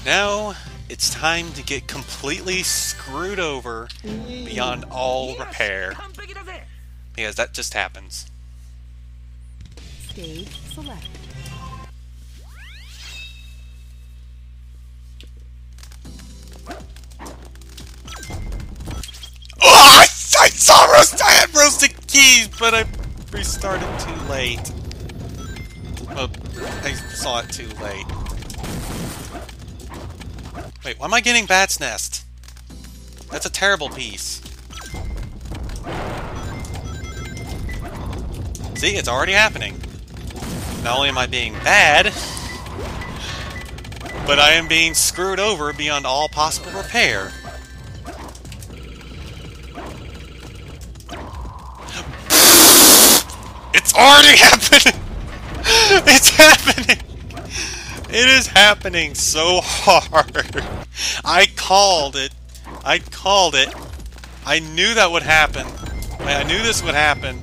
Now it's time to get completely screwed over beyond all repair. Because that just happens. Stage select. Oh, I saw I had roasted keys, but I restarted too late. Well, I saw it too late. Wait, why am I getting Bat's Nest? That's a terrible piece. See, it's already happening. Not only am I being bad, but I am being screwed over beyond all possible repair. It's already happening! It's happening! It is happening so hard. I called it. I called it. I knew that would happen. I knew this would happen.